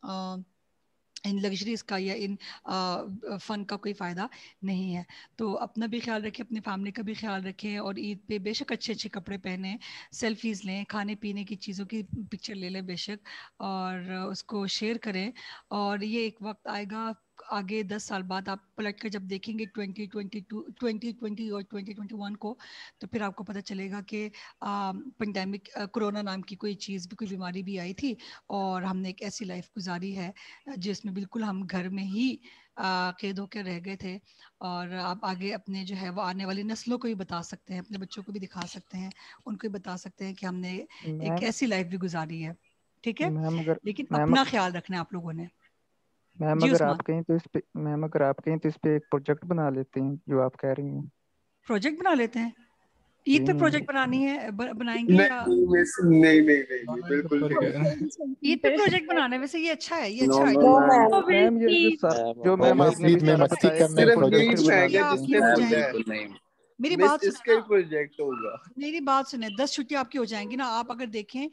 इन लग्जरीज का या इन फन का कोई फ़ायदा नहीं है। तो अपना भी ख्याल रखें, अपनी फैमिली का भी ख्याल रखें, और ईद पे बेशक अच्छे अच्छे कपड़े पहने, सेल्फीज़ लें, खाने पीने की चीज़ों की पिक्चर ले लें बेशक, और उसको शेयर करें। और ये एक वक्त आएगा आगे 10 साल बाद आप पलट कर जब देखेंगे 2020 और 2021 को, तो फिर आपको पता चलेगा कि पेंडेमिक कोरोना नाम की कोई चीज़ भी, कोई बीमारी भी आई थी और हमने एक ऐसी लाइफ गुजारी है जिसमें बिल्कुल हम घर में ही कैद होकर रह गए थे। और आप आगे अपने जो है वो आने वाली नस्लों को भी बता सकते हैं, अपने बच्चों को भी दिखा सकते हैं, उनको भी बता सकते हैं कि हमने एक ऐसी लाइफ भी गुजारी है। ठीक है, लेकिन अपना ख्याल रखना है आप लोगों ने। मैम जी अगर उस्मान, आप कहें तो इस पे मैम अगर आप कहें तो इस पे एक प्रोजेक्ट बना लेते हैं जो आप कह रही हैं। प्रोजेक्ट बना लेते हैं। जी ईद पे मैम। प्रोजेक्ट बनानी है, बनाएंगे नहीं या नहीं मिस, नहीं नहीं नहीं नहीं, बिल्कुल पर ईद पे प्रोजेक्ट बनाना है? वैसे ये अच्छा है, ये नो अच्छा नो नो आइडिया है। मैम, मैम ये जो सर जो मैम मिस आपने ईद अभी में सारा मस्ती बताया करने एक सिर्फ प्रोजेक्ट यही प्रोजेक्ट देखिए बना छुएंगे छुट्टियां लेते आपकी हैं। हो जिसने मिलना जाएंगी, है। नहीं। मेरी मिस बात सुने इसका ही ना, प्रोजेक्ट होगा। मेरी बात सुने, 10 छुट्टियां आपकी हो जाएंगी ना। आप अगर देखें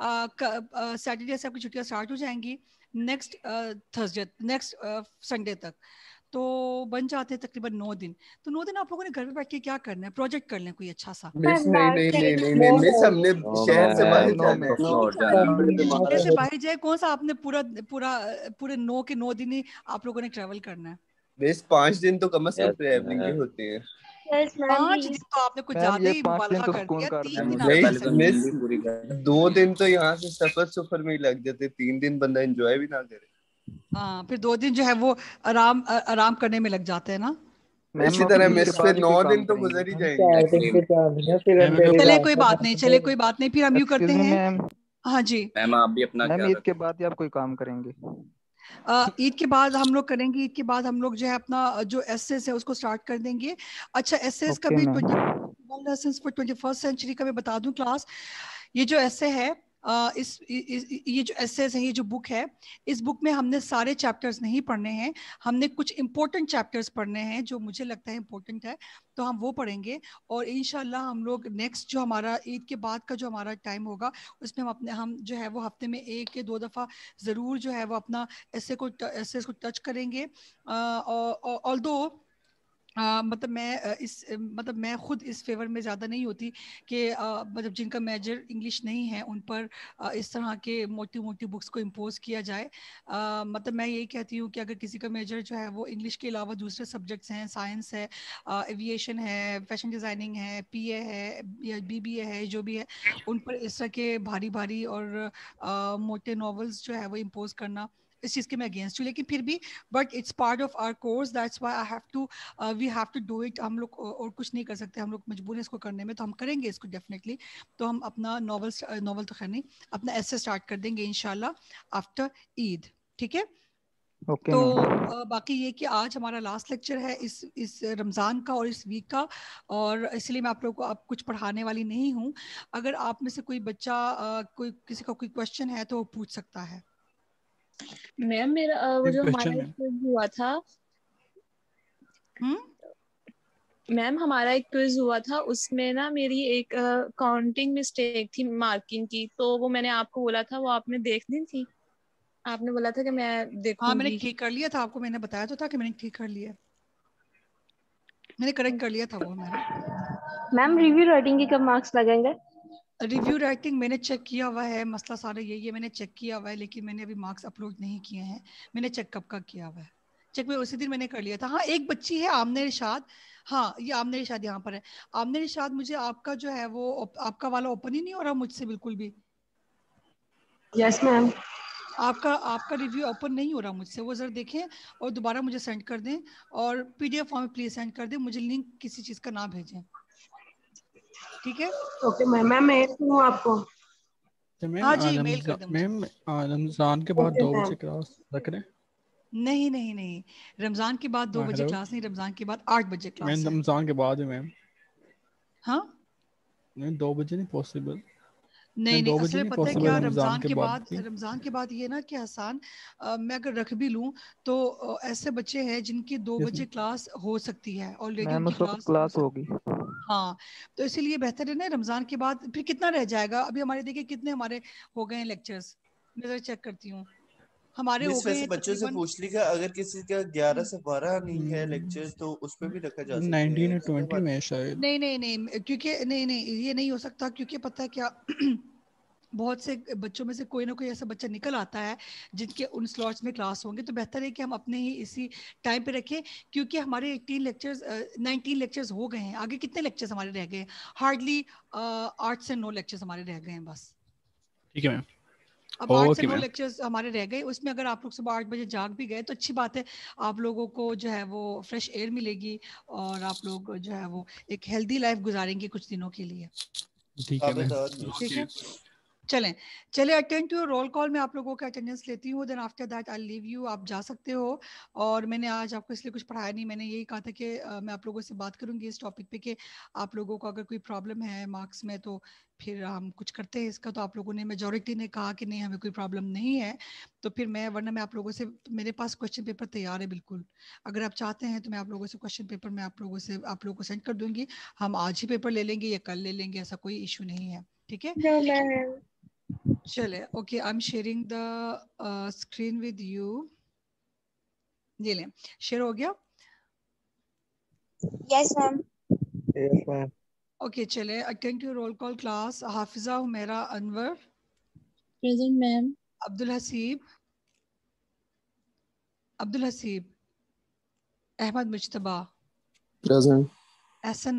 सैटरडे से आपकी छुट्टियां स्टार्ट हो जाएंगी, नेक्स्ट थर्सडे, नेक्स्ट संडे तक, तो बन जाते हैं तकरीबन 9 दिन। तो 9 दिन आप लोगों ने घर पे बैठ के क्या करना है? प्रोजेक्ट कर लें कोई अच्छा सा। मिस नहीं नहीं नहीं नहीं नहीं मिस, हमने नो शहर से बाहर मैम, नो जाना आउट है। Off ma'am. फ्लोर जाना है। बड़े दिमाग शहर से से। बाहर जाए कौन सा आपने पूरा पूरा पूरे 9 के 9 दिन ही आप लोगों ने ट्रेवल करना है। मिस 5 दिन तो कम से कम यस ट्रैवलिंग के मैम। होते हैं। यस मैम 5 दिन प्लीज। तो आपने कुछ मैम ज्यादा ये ही 5 दिन मुबालगा तो कर सुकून दिया। कार 3 में दिन मैम आप उससे कह मिस पहले तो सकते नींद हैं। भी मिस पूरी कर। 2 दिन तो यहाँ से सफर सफर में ही लग जाते, 3 दिन बंदा एंजॉय भी ना करे। हाँ, फिर 2 दिन जो है वो आराम करने में लग जाते हैं ना। मैम इसी अब तरह 3 के मिस फिर बाद ही कोई 9 दिन काम तो करेंगे। गुजर ही जाएंगे। मैम अगर चले कोई बात नहीं, चले कोई बात नहीं, फिर हम यूँ करते एक्सक्यूज मी हैं। मैम। हाँ जी, मैम आप भी अपना मैम ख्याल ईद के रखें। बाद ही आप कोई काम करेंगे। ईद के बाद हम लोग करेंगे। ईद के बाद हम लोग जो है अपना जो एसेस है उसको स्टार्ट कर देंगे। अच्छा, एसेस का ओके भी ma'am. 21 lessons for 21st century का मैं बता दूं क्लास। ये जो ऐसे है, ये जो एसेस है, ये जो बुक है, इस बुक में हमने सारे चैप्टर्स नहीं पढ़ने हैं। हमने कुछ इंपॉर्टेंट चैप्टर्स पढ़ने हैं जो मुझे लगता है इंपॉर्टेंट है, तो हम वो पढ़ेंगे। और इंशाल्लाह हम लोग नेक्स्ट जो हमारा ईद के बाद का जो हमारा टाइम होगा, उसमें हम जो है वो हफ्ते में 1 या 2 दफ़ा ज़रूर जो है वो अपना एसेस को टच करेंगे। ऑल्दो मतलब मतलब मैं खुद इस फेवर में ज़्यादा नहीं होती कि मतलब जिनका मेजर इंग्लिश नहीं है उन पर इस तरह के मोटी मोटी बुक्स को इम्पोज किया जाए। मतलब मैं यही कहती हूँ कि अगर किसी का मेजर जो है वो इंग्लिश के अलावा दूसरे सब्जेक्ट्स हैं, साइंस है, एविएशन है, फैशन डिज़ाइनिंग है, पीए है या बीबीए है, जो भी है, उन पर इस तरह के भारी भारी और मोटे नॉवेल्स जो है वो इम्पोज करना, इस चीज़ के मैं अगेंस्ट हूँ। लेकिन फिर भी but it's part of our course, that's why I have to we have to do it. हम लोग और कुछ नहीं कर सकते, हम लोग मजबूर हैं इसको करने में, तो हम करेंगे इसको डेफिनेटली। तो हम अपना नॉवल तो खैर नहीं, अपना ऐसे स्टार्ट कर देंगे इंशाल्लाह आफ्टर ईद। ठीक है, ओके तो मैम। बाकी ये कि आज हमारा लास्ट लेक्चर है इस रमज़ान का और इस वीक का, और इसलिए मैं आप लोगों को अब कुछ पढ़ाने वाली नहीं हूँ। अगर आप में से कोई बच्चा कोई किसी का कोई क्वेश्चन है तो वो पूछ सकता है। मैम मेरा वो एक जो क्वेश्चन हमारा है। एक क्विज हुआ था, मैम हमारा एक क्विज हुआ था, उसमें ना मेरी एक काउंटिंग मिस्टेक थी मार्किंग की, तो वो मैंने आपको बोला था, वो आपने देख दी थी? आपने बोला था कि मैं हाँ, मैंने देखूंगी। ठीक कर लिया था, आपको मैंने बताया तो था कि मैंने ठीक कर लिया, मैंने करेक्ट कर लिया था वो मैंने। मैम रिव्यू राइटिंग के कब मार्क्स लगेंगे? रिव्यू राइटिंग मैंने चेक किया हुआ है, मसला सारा यही है, मैंने चेक किया हुआ है, लेकिन मैंने अभी मार्क्स अपलोड नहीं किए हैं। मैंने चेक कब का किया हुआ है, चेक में उसी दिन मैंने कर लिया था। हाँ, एक बच्ची है आमने इरशाद, हाँ ये आमने इरशाद यहाँ पर है। आमने इरशाद, मुझे आपका जो है वो आपका वाला ओपन ही नहीं हो रहा मुझसे बिल्कुल भी। Yes ma'am. आपका आपका रिव्यू ओपन नहीं हो रहा मुझसे, वो जरा देखें और दोबारा मुझे सेंड कर दें, और पीडीएफ फॉर्म में प्लीज सेंड कर दें, मुझे लिंक किसी चीज़ का ना भेजें, ठीक है? ओके मैम, मैं मेल हूँ आपको। तो मैम हाँ जी, मेल कर दें मुझे। मैम रमजान के बाद ओके 2 बजे मैम। क्लास रख रहे हैं? नहीं नहीं नहीं, रमज़ान के बाद 2 बजे हेलो क्लास नहीं, रमज़ान के बाद 8 बजे मैम, क्लास है। रमजान के बाद है मैम। हाँ, नहीं 2 बजे नहीं पॉसिबल। नहीं मैम नहीं, 2 असल बजे में नहीं पता है पॉसिबल क्या, रमजान के बाद की। रमज़ान के बाद ये ना कि हसन, मैं अगर रख भी लूँ तो ऐसे बच्चे हैं जिनकी 2 Yes, बजे क्लास हो सकती है, ऑलरेडी मैम उनकी उस वक्त क्लास हो क्लास सकती होगी। है। हाँ, तो इसीलिए बेहतर है ना रमज़ान के बाद, फिर कितना रह जाएगा अभी हमारे, देखिए कितने हमारे हो गए हैं लेक्चर्स, मैं जरा चेक करती हूँ, हमारे हो मिस गए वैसे हैं बच्चों से तकरीबन। पूछ ली क्या, अगर किसी का 11 से 12 नहीं है लेक्चर्स तो उस पे भी रखा जा सकते 19 हैं, या इसमें 20 बात में शायद। नहीं नहीं नहीं, क्योंकि नहीं नहीं ये नहीं हो सकता, क्योंकि पता है क्या बहुत से बच्चों में से कोई ना कोई ऐसा बच्चा निकल आता है जिनके उन स्लॉट्स में क्लास होंगे, तो बेहतर है कि हम अपने ही इसी टाइम पे रखें, क्योंकि हमारे 19 लेक्चर्स हो गए हैं। आगे कितने लेक्चर्स हमारे रह गए हैं? हार्डली 8 से 9 लेक्चर्स हमारे रह गए हैं बस। ठीक है मैम। अब 8 से ओके 9 मैम। लेक्चर्स हमारे रह गए, उसमें अगर आप लोग सुबह 8 बजे जाग भी गए तो अच्छी बात है, आप लोगों को जो है वो फ्रेश एयर मिलेगी और आप लोग जो है वो एक हेल्दी लाइफ गुजारेंगे कुछ दिनों के लिए। ठीक है मैम। ठीक है, चलें चले अटेंड टू रोल कॉल में आप लोगों का अटेंडेंस लेती हूँ, then after that I leave you, आप जा सकते हो। और मैंने आज आपको इसलिए कुछ पढ़ाया नहीं, मैंने यही कहा था कि मैं आप लोगों से बात करूंगी इस टॉपिक पे कि आप लोगों को अगर कोई प्रॉब्लम है मार्क्स में तो फिर हम कुछ करते हैं इसका। तो आप लोगों ने मेजोरिटी ने कहा कि नहीं हमें कोई प्रॉब्लम नहीं है, तो फिर वरना मैं आप लोगों से, मेरे पास क्वेश्चन पेपर तैयार है बिल्कुल, अगर आप चाहते हैं तो मैं आप लोगों से क्वेश्चन पेपर मैं आप लोगों को सेंड कर दूंगी, हम आज ही पेपर ले लेंगे या कल ले लेंगे, ऐसा कोई इशू नहीं है। ठीक है, चले okay, I am sharing the screen with you. ये लें, शेयर हो गया? Yes ma'am. Yes ma'am. Okay चले attend to roll call class. Hafiza Humaira Anwar present ma'am. Abdul Haseeb Ahmad Mujtaba present. Ehsan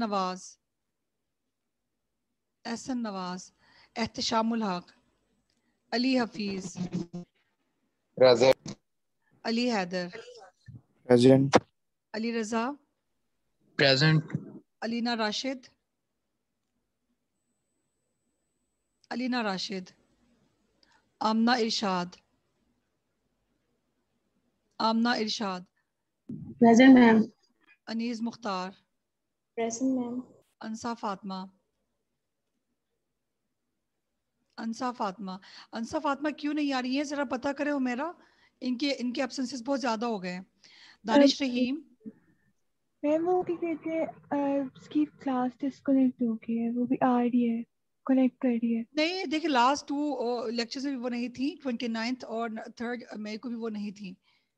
Nawaz Ehtashamul Haq Ali Hafeez present. Ali Haider present. Ali Raza present. Alina Rashid Amna Irshad present ma'am. Anees Mukhtar present ma'am. Ansa Fatima क्यों नहीं आ रही है, जरा पता करे हो मेरा, इनके एब्सेंसेस बहुत ज्यादा हो गए हैं। दानिश रहीम मैम वो क्या कहते हैं उसकी क्लास डिस्कनेक्ट हो गई है, वो भी आ रही है, कनेक्ट कर रही है। नहीं देखिए, लास्ट 2 लेक्चर्स में भी वो नहीं थी, 29 और 3 मई को भी वो नहीं थी।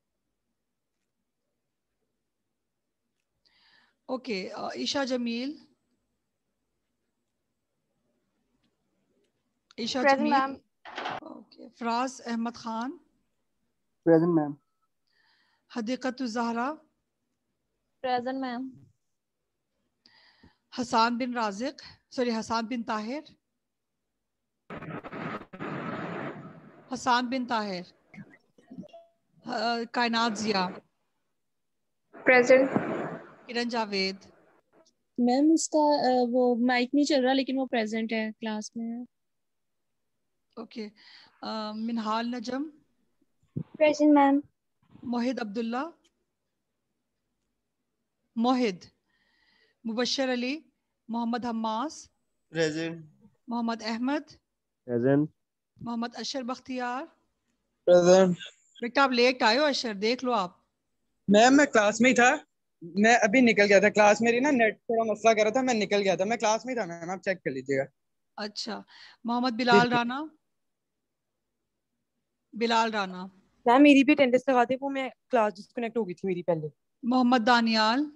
Okay, Isha Jameel present ma'am. Okay, Faraz Ahmad Khan present ma'am. Hadiqatuz Zahra present ma'am. Hassan bin Tahir Kainat Zia present. Kiran Javed ma'am उसका वो माइक नहीं चल रहा, लेकिन वो प्रेजेंट है, क्लास में है। Okay, Minhal Najam present ma'am. Mohid Abdullah Mubashir Ali Mohammad Hammas present. Mohammad Ahmad present. Mohammad Ashar Bakhtiar. Present. बेटा आप लेट आए हो अशर, देख लो आप। मैम मैं क्लास में ही था, मैं अभी निकल गया था, क्लास मेरी ना नेट थोड़ा मसला कर रहा था, मैं निकल गया था, मैं क्लास में ही था मैम, आप चेक कर लीजिएगा। अच्छा, मोहम्मद ठीक है। बिलाल राना मैम मेरी भी अटेंडेंस लगा दे, वो मैं क्लास डिस्कनेक्ट हो गई थी मेरी पहले। Mohammad Daniyal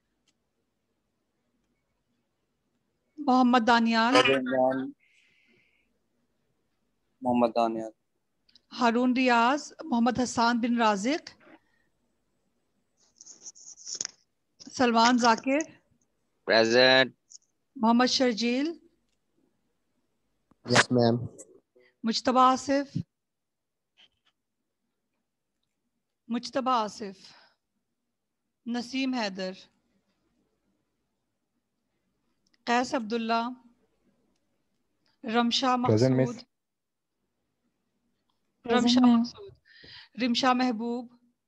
Mohammad Daniyal Haroon Riaz Mohammad Hassan bin Raziq Salman Zakir present. Mohammad Sharjeel yes ma'am. Mujtaba Asif Naseem Haider Qais Abdullah Ramsha present miss. Maqsood Rimsha Mehboob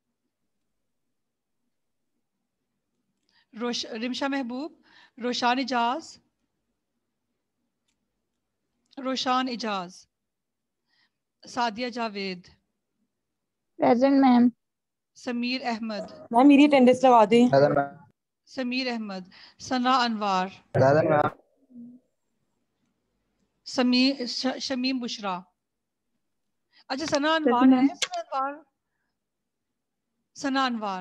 Roshan Ijaz Sadia Javed present ma'am. Sameer Ahmad ma'am मेरी अटेंडेंस लगा दे। सना अनवार शमीम बुशरा। अच्छा, Sana Anwar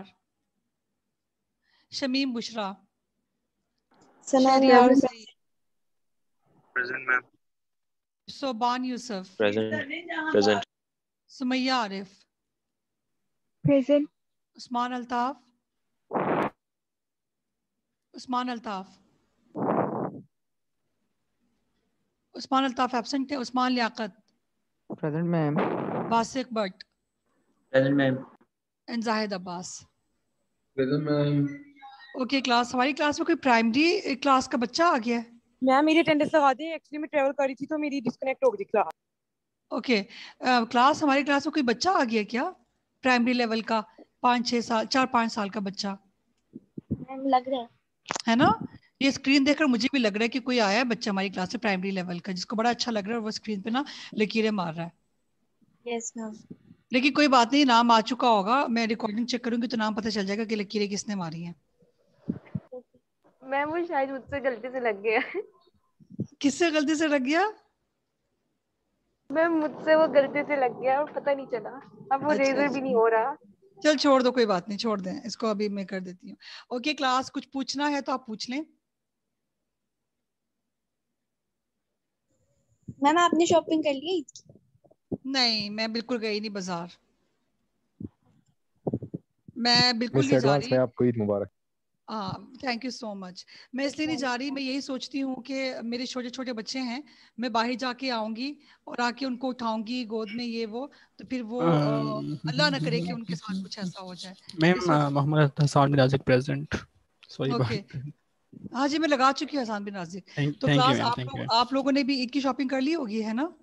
Shamim Bushra Shahryar present ma'am. Soban Yousuf, Present. Sumaiya Arif, Present. Usman Altaf, Usman Altaf, Usman Altaf absent है। Usman Liaqat, Present, ma'am. Basiq Bhatt Present, ma'am. And Zahid Abbas. Present, ma'am. Okay class, हमारी क्लास में कोई प्राइमरी क्लास का बच्चा आ गया है? मैम मेरी अटेंडेंस लगा दी। एक्चुअली मैं ट्रैवल कर रही थी तो मेरी डिस्कनेक्ट हो गई थी क्लास। ओके क्लास, हमारी क्लास में कोई बच्चा आ गया क्या प्राइमरी लेवल का? 5-6 साल, 4-5 साल का बच्चा मैम लग रहा है ना? ये स्क्रीन देखकर मुझे भी लग रहा है कि कोई आया है बच्चा हमारी क्लास से प्राइमरी लेवल का, जिसको बड़ा अच्छा लग रहा है और वो स्क्रीन पे ना लकीरें मार रहा है। Yes ma'am. लेकिन कोई बात नहीं, नाम आ चुका होगा, मैं रिकॉर्डिंग चेक करूंगी तो नाम पता चल जाएगा कि लकीरें किसने मारी हैं। मैम वो शायद मुझसे गलती से लग गया। किससे गलती से लग गया? मैम मुझसे वो गलती से लग गया और पता नहीं चला। अब वो रेजर भी नहीं हो रहा। चल छोड़ दो, कोई बात नहीं, छोड़ दें इसको, अभी मैं कर देती हूँ। ओके क्लास, कुछ पूछना है तो आप पूछ लें। मैम आपने शॉपिंग कर ली? नहीं, मैं बिल्कुल गई नहीं बाजार, मैं बिल्कुल नहीं जा रही। आपको ईद मुबारक। Thank you so much. मैं इसलिए नहीं जा रही, मैं यही सोचती हूँ कि मेरे छोटे छोटे बच्चे हैं, मैं बाहर जाके आऊंगी और आके उनको उठाऊंगी गोद में, ये वो, तो फिर वो अल्लाह ना करे कि उनके साथ कुछ ऐसा हो जाए। Ma'am Mohammad Hassan bin Naziq present. Sorry okay, हाँ जी मैं लगा चुकी हूँ हसन बिन नाजिक। तो thank क्लास you, आप लोगों ने भी ईद की शॉपिंग कर ली होगी, है ना?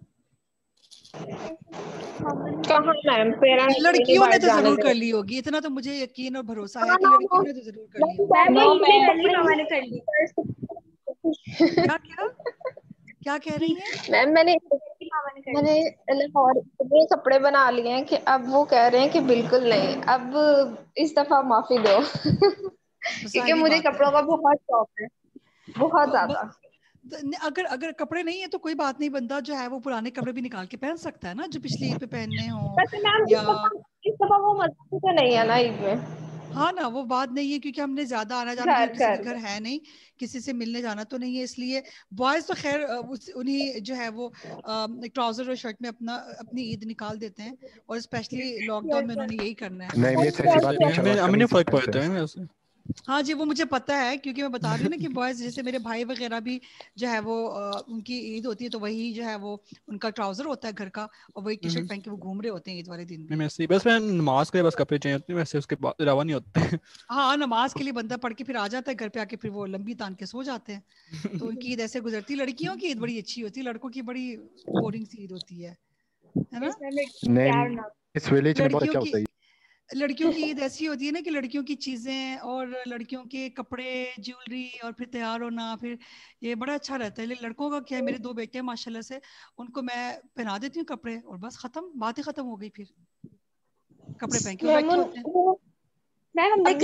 कहाँ मैम, पेरेंट्स लड़कियों ने तो जरूर कर ली होगी, इतना तो मुझे यकीन और भरोसा है कि लड़कियों ने तो जरूर कर ली होगी। क्या क्या क्या कह रही हैं मैम? मैंने लाहौर इतने कपड़े बना लिए हैं कि अब वो कह रहे हैं कि बिल्कुल नहीं, अब इस दफा माफी दो। क्योंकि मुझे कपड़ों का बहुत शौक है, बहुत ज्यादा। अगर अगर कपड़े नहीं है तो कोई बात नहीं, बंदा जो है वो पुराने कपड़े भी निकाल के पहन सकता है ना, जो पिछली ईद पे पहनने हो। या इस दफा वो मजा तो नहीं है ना ईद में। हाँ ना, वो बात नहीं है क्योंकि हमने ज्यादा आना जाना जो किसी के घर है नहीं, किसी से मिलने जाना तो नहीं है, इसलिए बॉयज तो खैर उन्हीं जो है वो ट्राउजर और शर्ट में अपनी ईद निकाल देते हैं, और स्पेशली लॉकडाउन में उन्होंने यही करना है। नहीं फर्क पड़ता है वैसे। हाँ जी, वो मुझे पता है क्योंकि मैं बता रही हूँ ना कि बॉयज जैसे मेरे भाई वगैरह भी जो है वो उनकी ईद होती है तो वही जो है वो उनका ट्राउजर होता है घर का, और वही टी शर्ट पहन के वो घूम रहे होते हैं ईद वाले दिन भी। बस मैं नमाज के लिए बस कपड़े चाहिए होते हैं, वैसे उसके अलावा नहीं होते। हाँ, नमाज के लिए बंदा पढ़ के फिर आ जाता है घर पे, आके फिर वो लंबी तान के सो जाते हैं। तो उनकी ईद ऐसे गुजरती है। लड़कियों की ईद बड़ी अच्छी होती है, लड़कों की बड़ी बोरिंग सी ईद होती है ना? लड़कियों की ईद ऐसी होती है ना कि लड़कियों की चीजें और लड़कियों के कपड़े, ज्वेलरी, और फिर तैयार होना, फिर ये बड़ा अच्छा रहता है। लेकिन लड़कों का क्या है, मेरे 2 बेटे हैं माशाल्लाह से, उनको मैं पहना देती हूँ कपड़े और बस खत्म, बात ही खत्म हो गई, फिर कपड़े पहन के बैठे होते हैं। मैम हम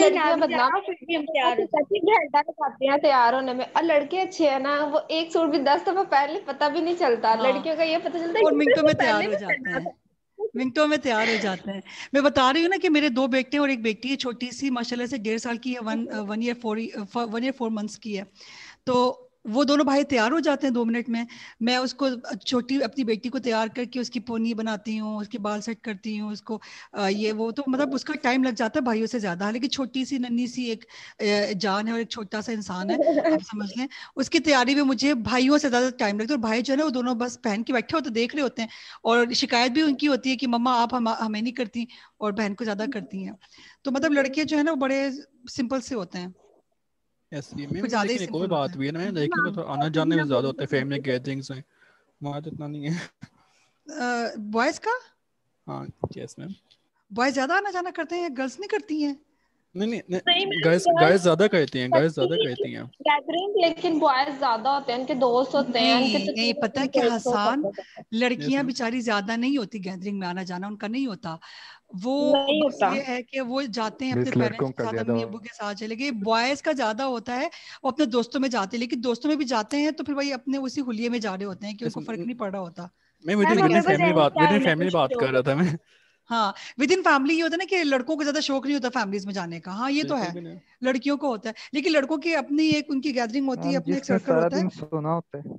घंटा लगाते हैं तैयार होने में, और लड़के अच्छे हैं ना, वो एक सूट भी 10 दफा पहले पता भी नहीं चलता। लड़कियों का ये पता चलता है और मिनटों में तैयार हो जाते हैं, मिनटों में तैयार हो जाते हैं। मैं बता रही हूँ ना कि मेरे 2 बेटे और एक बेटी है, छोटी सी माशाल्लाह से 1.5 साल की है, 1 ईयर 4 मंथ्स की है। तो वो दोनों भाई तैयार हो जाते हैं 2 मिनट में। मैं उसको छोटी अपनी बेटी को तैयार करके उसकी पोनी बनाती हूँ, उसके बाल सेट करती हूँ, उसको ये वो, तो मतलब उसका टाइम लग जाता है भाइयों से ज्यादा। लेकिन छोटी सी नन्ही सी एक जान है और एक छोटा सा इंसान है, आप समझ लें, उसकी तैयारी में मुझे भाइयों से ज्यादा टाइम लगता है। और भाई जो है ना वो दोनों बस पहन के बैठे होते देख रहे होते हैं, और शिकायत भी उनकी होती है कि मम्मा आप हमें नहीं करती, और बहन को ज्यादा करती हैं। तो मतलब लड़के जो है ना वो बड़े सिंपल से होते हैं। लेकिन एक और बात भी है ना, लड़कियों को तो आना जाने में ज्यादा होता है, फैमिली गैदरिंग्स में, वहाँ तो इतना नहीं है। बॉयज का? हाँ यस मैम। बॉयज ज्यादा आना जाना करते हैं, गर्ल्स नहीं करती हैं? नहीं गाइस ज्यादा करती हैं, गाइस ज्यादा करती हैं गैदरिंग, लेकिन बॉयज ज्यादा होते हैं, उनके दोस्त होते हैं, उनके नहीं पता है क्या हसन, लड़कियां बेचारी ज्यादा नहीं होती गैदरिंग में, आना जाना उनका नहीं होता। वो ये है कि वो जाते हैं अपने पेरेंट्स के साथ, अम्मी अब्बू के साथ चले गए। बॉयज का ज्यादा होता है, वो अपने दोस्तों में जाते हैं, लेकिन दोस्तों में भी जाते हैं तो फिर वही अपने उसी हुलिये में जा रहे होते हैं कि उनको फर्क नहीं पड़ रहा होता। मैं विदिन फैमिली बात कर रहा था मैं। हाँ, विद इन फैमिली ये होता है ना कि लड़कों को ज्यादा शौक नहीं होता फैमिलीज में जाने का। हाँ ये तो है, लड़कियों को होता है, लेकिन लड़कों की अपनी एक उनकी गैदरिंग होती है, अपना एक सर्कल होता है। सोना होता है।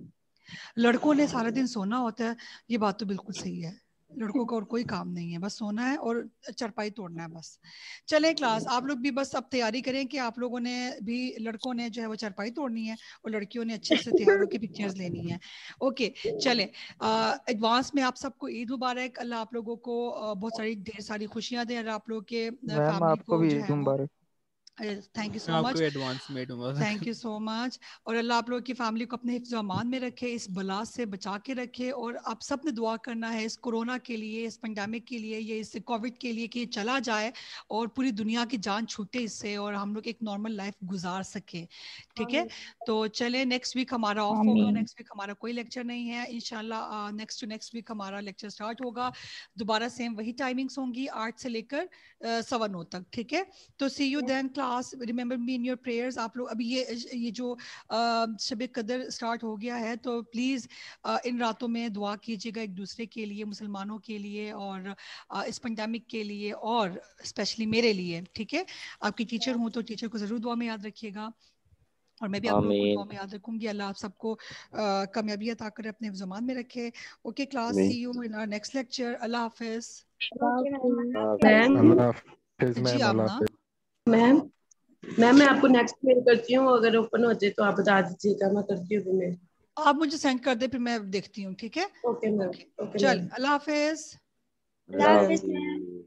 लड़कों ने सारा दिन सोना होता है, ये बात तो बिल्कुल सही है, लड़कों का और कोई काम नहीं है, बस सोना है और चरपाई तोड़ना है बस। चलें क्लास, आप लोग भी बस अब तैयारी करें कि आप लोगों ने भी, लड़कों ने जो है वो चरपाई तोड़नी है और लड़कियों ने अच्छे से तैयार होकर पिक्चर्स लेनी है। ओके चलें, एडवांस में आप सबको ईद मुबारक, अल्लाह आप लोगों को बहुत सारी ढेर सारी खुशियां दे, और आप लोग के फैमिली आपको को भी जो ईद है वो, मुबारक। थैंक यू सो आपको मच, एडवांस में दूंगा। Thank you so much. और अल्लाह आप लोगों की फैमिली को अपने हिफ्ज़ अमान में रखे, इस बला से बचा के रखे, और आप सब ने दुआ करना है इस कोरोना के लिए, इस पेंडेमिक के लिए, ये इस कोविड के लिए कि ये चला जाए और पूरी दुनिया की जान छूटे इससे और हम लोग एक नॉर्मल लाइफ गुजार सके, ठीक है। तो चले, नेक्स्ट वीक हमारा ऑफ होगा, नेक्स्ट वीक हमारा कोई लेक्चर नहीं है इंशाल्लाह। नेक्स्ट टू नेक्स्ट वीक हमारा लेक्चर स्टार्ट होगा, दोबारा सेम वही टाइमिंग्स होंगी 8 से लेकर 9:15 तक, ठीक है। तो see you then class, remember me in your prayers. आप लोग अभी ये जो शब कदर स्टार्ट हो गया है, तो प्लीज़ इन रातों में दुआ कीजिएगा एक दूसरे के लिए, मुसलमानों के लिए, और इस पेंडेमिक के लिए, और स्पेशली मेरे लिए, ठीक है। आपकी टीचर हूँ तो टीचर को ज़रूर दुआ में याद रखिएगा, और मैं भी आप लोगों को दुआ में याद रखूंगी। अल्लाह आप सबको कामयाबी अता कर अपने ज़मान में रखे। Okay class, see you in our next lecture. Allah हाफिज़। जी आमना मैम मैं आपको नेक्स्ट मेल करती हूँ, अगर ओपन हो जाए तो आप बता दीजिएगा, मैं करती हूँ मेल। आप मुझे सेंड कर दे, फिर मैं देखती हूँ, ठीक है। ओके मैम, चल अल्लाह हाफिज़। अल्लाह हाफिज़ मैम।